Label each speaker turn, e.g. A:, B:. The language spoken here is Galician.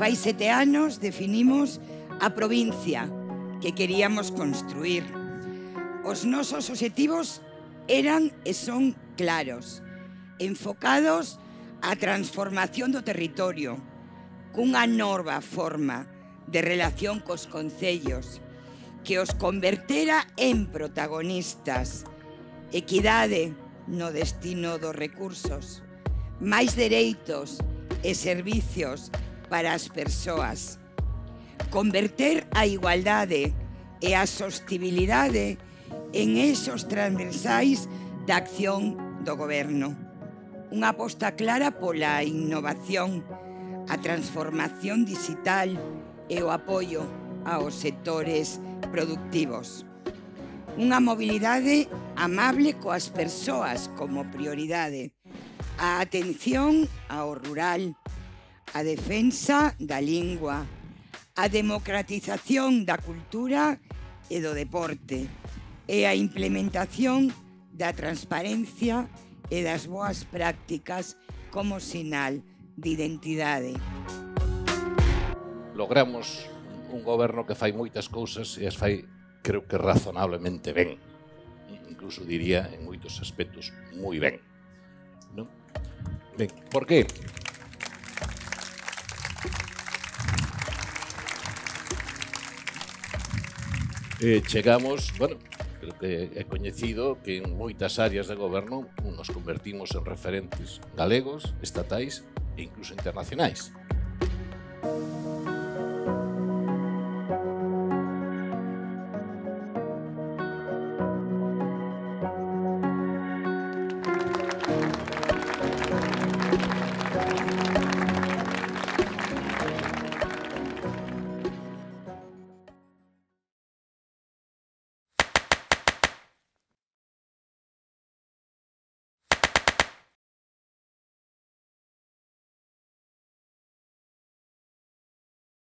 A: Fai 7 anos definimos a provincia que queríamos construir. Os nosos obxectivos eran e son claros, enfocados á transformación do territorio, cunha nova forma de relación cos concellos, que os convertera en protagonistas, equidade no destino dos recursos, máis dereitos e servicios para as persoas, converter a igualdade e a sostibilidade en eixos transversais da acción do goberno. Unha aposta clara pola innovación, a transformación digital e o apoio aos sectores productivos. Unha mobilidade amable coas persoas como prioridade, a atención ao rural, a defensa da lingua, a democratización da cultura e do deporte e a implementación da transparencia e das boas prácticas como sinal de identidade.
B: Logramos un goberno que fai moitas cousas e as fai, creo que razonablemente ben. Incluso diría, en moitos aspectos, moi ben. Non? Ben, por qué? Chegamos, bueno, creo que é coñecido que en moitas áreas de goberno nos convertimos en referentes galegos, estatais e incluso internacionais.